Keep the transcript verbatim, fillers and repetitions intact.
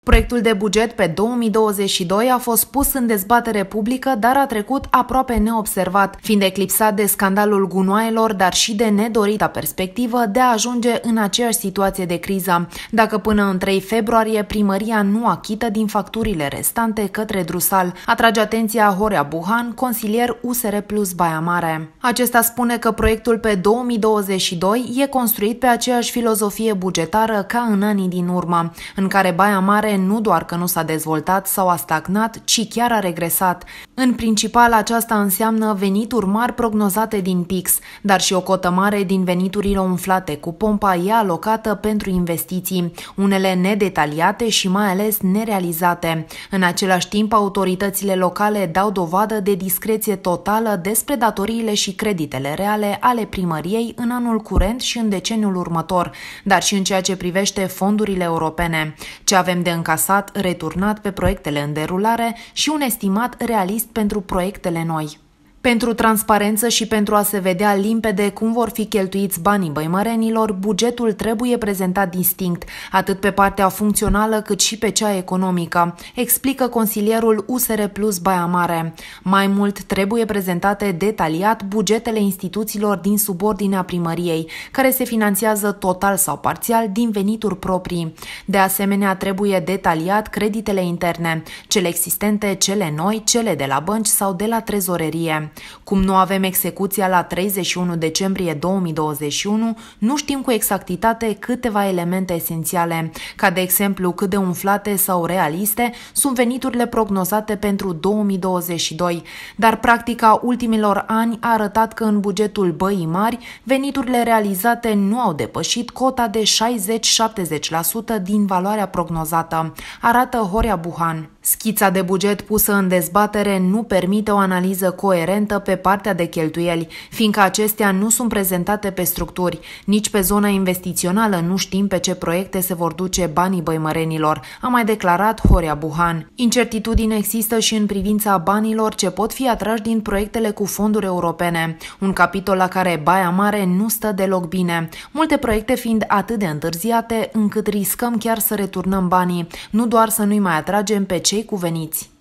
Proiectul de buget pe două mii douăzeci și doi a fost pus în dezbatere publică, dar a trecut aproape neobservat, fiind eclipsat de scandalul gunoaielor, dar și de nedorita perspectivă de a ajunge în aceeași situație de criză, dacă până în trei februarie primăria nu achită din facturile restante către Drusal, atrage atenția Horea Buhan, consilier U S R plus Baia Mare. Acesta spune că proiectul pe două mii douăzeci și doi e construit pe aceeași filozofie bugetară ca în anii din urmă, în care Baia Mare nu doar că nu s-a dezvoltat sau a stagnat, ci chiar a regresat. În principal, aceasta înseamnă venituri mari prognozate din P I X, dar și o cotă mare din veniturile umflate cu pompa e alocată pentru investiții, unele nedetaliate și mai ales nerealizate. În același timp, autoritățile locale dau dovadă de discreție totală despre datoriile și creditele reale ale primăriei în anul curent și în deceniul următor, dar și în ceea ce privește fondurile europene. Ce avem de încasat, returnat pe proiectele în derulare și un estimat realist pentru proiectele noi. Pentru transparență și pentru a se vedea limpede cum vor fi cheltuiți banii băimărenilor, bugetul trebuie prezentat distinct, atât pe partea funcțională cât și pe cea economică, explică consilierul U S R plus Baia Mare. Mai mult, trebuie prezentate detaliat bugetele instituțiilor din subordinea primăriei, care se finanțează total sau parțial din venituri proprii. De asemenea, trebuie detaliat creditele interne, cele existente, cele noi, cele de la bănci sau de la trezorerie. Cum nu avem execuția la treizeci și unu decembrie două mii douăzeci și unu, nu știm cu exactitate câteva elemente esențiale, ca de exemplu cât de umflate sau realiste sunt veniturile prognozate pentru două mii douăzeci și doi, dar practica ultimilor ani a arătat că în bugetul Băii Mari, veniturile realizate nu au depășit cota de șaizeci-șaptezeci la sută din valoarea prognozată, arată Horea Buhan. Schița de buget pusă în dezbatere nu permite o analiză coerentă pe partea de cheltuieli, fiindcă acestea nu sunt prezentate pe structuri. Nici pe zona investițională nu știm pe ce proiecte se vor duce banii băimărenilor, a mai declarat Horea Buhan. Incertitudine există și în privința banilor ce pot fi atrași din proiectele cu fonduri europene, un capitol la care Baia Mare nu stă deloc bine, multe proiecte fiind atât de întârziate încât riscăm chiar să returnăm banii, nu doar să nu-i mai atragem pe cei cuveniți.